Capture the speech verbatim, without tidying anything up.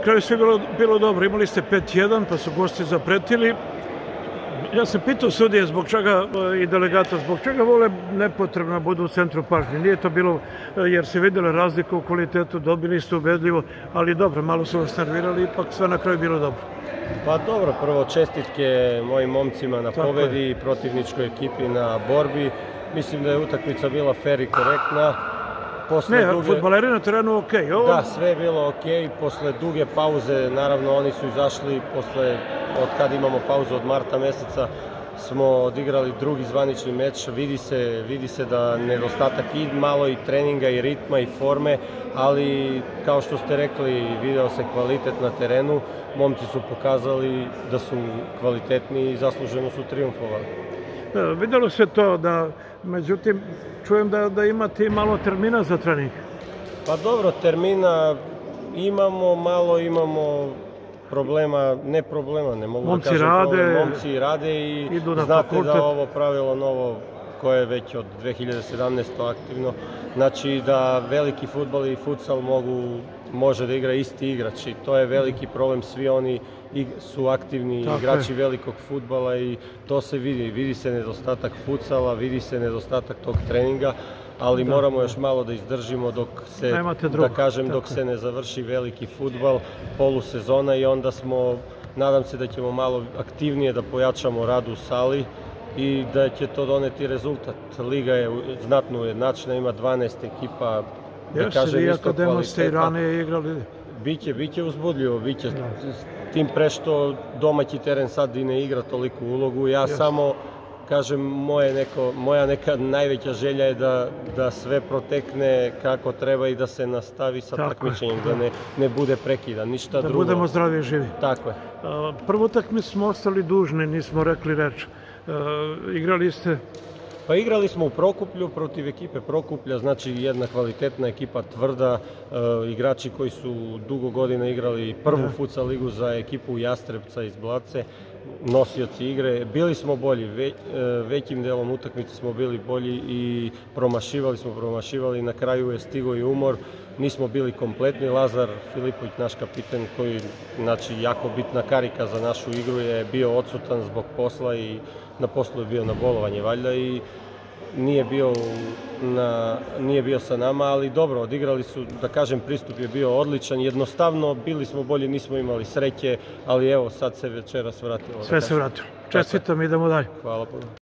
kraju sve bilo, bilo dobro. Imali ste pet jedan, pa su gosti zapretili. Ja sam pitao sudije zbog čega i delegata, zbog čega vole nepotrebno budu u centru pažnje. Nije to bilo jer se vidjela razlika u kvalitetu, dobili ste ubedljivo, ali dobro, malo su vas nervirali, ipak sve na kraju bilo dobro. Pa dobro, prvo čestitke mojim momcima na pobedi i protivničkoj ekipi na borbi. Mislim da je utakmica bila fer i korektna. Posle ne, duge... futbaleri na terenu ok. Ovo... Da, sve je bilo ok. Posle duge pauze, naravno oni su izašli, posle, od kad imamo pauzu od marta meseca, smo odigrali drugi zvanični meč. Vidi se, vidi se da nedostatak i malo i treninga i ritma i forme, ali kao što ste rekli, video se kvalitet na terenu. Momci su pokazali da su kvalitetni i zasluženo su triumfovali. Da, vidjelo se to da, međutim, čujem da, da imate i malo termina za trening. Pa dobro, termina imamo, malo imamo problema, ne problema, ne mogu momci da kažem rade, problem, momci rade i znate fakultet. Da ovo pravilo novo koje je već od dve hiljade sedamnaeste. aktivno, znači da veliki fudbal i futsal mogu, može da igra isti igrač i to je veliki problem, svi oni su aktivni tako igrači je. Velikog fudbala i to se vidi, vidi se nedostatak futsala, vidi se nedostatak tog treninga, ali da, moramo da. još malo da izdržimo dok se, da kažem, tako. dok se ne završi veliki fudbal, polusezona i onda smo, nadam se da ćemo malo aktivnije da pojačamo rad u sali i da će to doneti rezultat. Liga je znatno ujednačena, ima dvanaest ekipa, da Jeste, kažem, vi isto akademo ste i kvaliteta. ranije igrali. Biće, biće uzbudljivo, biće. Tim pre što domaći teren sad i ne igra toliku ulogu. Ja Jeste. samo, kažem, moje neko, moja neka najveća želja je da, da sve protekne kako treba i da se nastavi sa takmičenjem, da ne, ne bude prekida, ništa da drugo. Da budemo zdravi i živi. Tako je. Prvu utakmicu smo ostali dužni, nismo rekli reč. Igrali ste... Pa igrali smo u Prokuplju protiv ekipe Prokuplja, znači jedna kvalitetna ekipa, tvrda, e, igrači koji su dugo godina igrali prvu da. futsal ligu za ekipu Jastrebca iz Blace, nosioci igre. Bili smo bolji, ve, e, većim delom utakmice smo bili bolji i promašivali smo, promašivali, na kraju je stigao i umor. Nismo bili kompletni. Lazar Filipović, naš kapiten, koji, znači, jako bitna karika za našu igru, je bio odsutan zbog posla i na poslu je bio na bolovanje, valjda, i nije bio, na, nije bio sa nama, ali dobro, odigrali su, da kažem, pristup je bio odličan, jednostavno bili smo bolji, nismo imali sreće, ali evo, sad se večeras vratilo. Sve se vratilo. Čestitam, idemo dalje. Hvala puno.